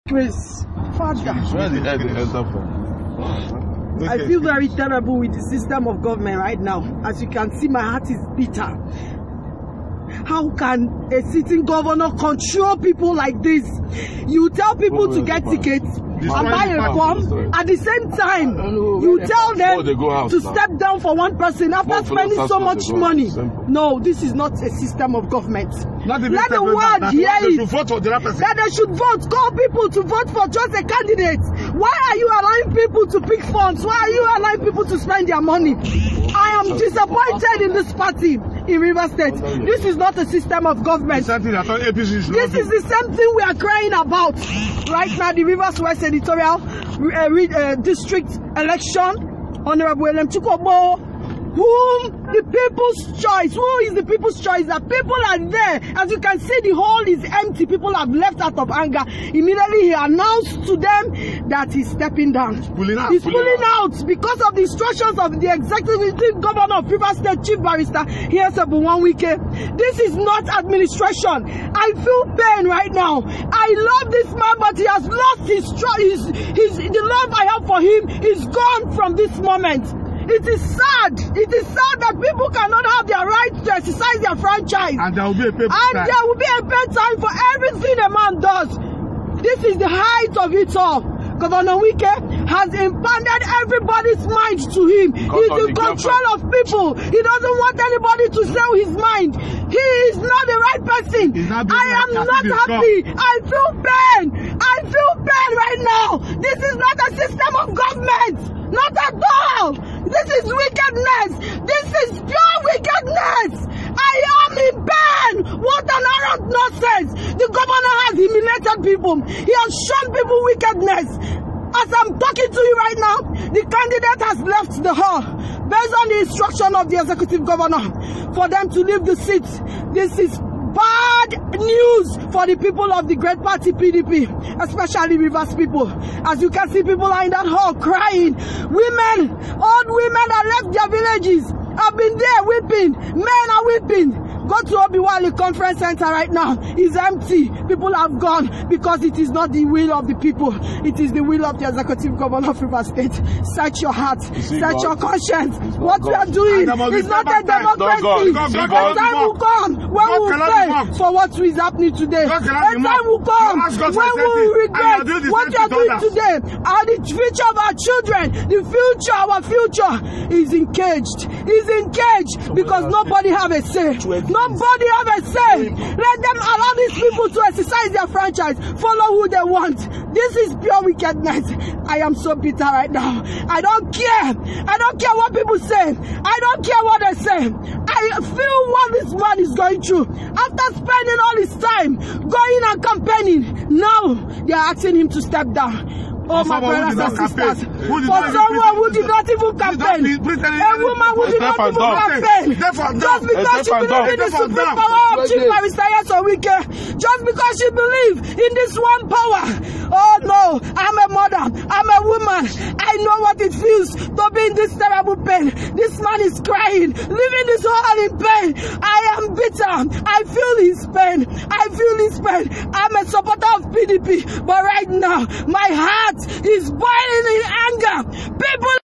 Chris, Father, Okay. I feel very terrible with the system of government right now. As you can see, my heart is bitter. How can a sitting governor control people like this? You tell people to get tickets and buy a form. At the same time, you tell them to step down for one person after spending so much money. No, this is not a system of government. Let the world hear it. That they should vote. Call people to vote for just a candidate. Why are you allowing people to pick funds? Why are you allowing people to spend their money? I am disappointed in this party in Rivers State. This is not a system of government. This is the same thing we are crying about right now. The Rivers West Editorial District election. Honorable Elem Chukwubo, whom the people's choice, who is the people's choice? That people are there. As you can see, the hall is empty. People have left out of anger. Immediately he announced to them that he's stepping down. He's pulling out because of the instructions of the executive governor of Rivers State, Chief Barrister Iyesebun Nwanwike. This is not administration. I feel pain right now. I love this man, but he has lost the love I have for him is gone from this moment. It is sad. It is sad that people cannot have their right to exercise their franchise. And there will be a pay time for everything a man does. This is the height of it all. Governor Wike has impounded everybody's mind to him. He's in control of people. He doesn't want anybody to sell his mind. He is not the right person. I am not happy. I feel pain. I feel pain right now. This is not a system of government. Not at all. This is wickedness. This is pure wickedness. I am in pain. What an arrant nonsense. The governor has humiliated people. He has shown people wickedness. As I'm talking to you right now, the candidate has left the hall based on the instruction of the executive governor for them to leave the seat. This is bad news for the people of the great party PDP, especially Rivers people. As you can see, people are in that hall crying. Women, old women that left their villages have been there weeping. Men are weeping. Go to Obiwali Conference Center right now. It's empty. People have gone because it is not the will of the people. It is the will of the executive governor of Rivers State. Search your heart. Search your conscience. What we are doing is not a democracy. A time will come when we will pay for what is happening today. A time will come when we will regret what we are doing today. And the future of our children, our future is engaged. Is engaged because nobody have a say. Nobody have a say. Let them allow these people to exercise their franchise. Follow who they want. This is pure wickedness. I am so bitter right now. I don't care. I don't care what people say. I don't care what they say. I feel what this man is going through. After spending all his time going and campaigning, now they are asking him to step down. Oh, my brothers and sisters. For someone who did not even campaign. A woman who did not even campaign. Just because she believes in the supreme power of Chief Barrister Nwanwike. Just because she believes in this one power. Oh no, I'm a mother. I'm a woman. I know what it feels to be in this terrible pain. This man is crying, living this whole in pain. I am bitter. I feel his pain. I feel his pain. I'm a supporter of PDP. But right now, my heart is boiling in anger. People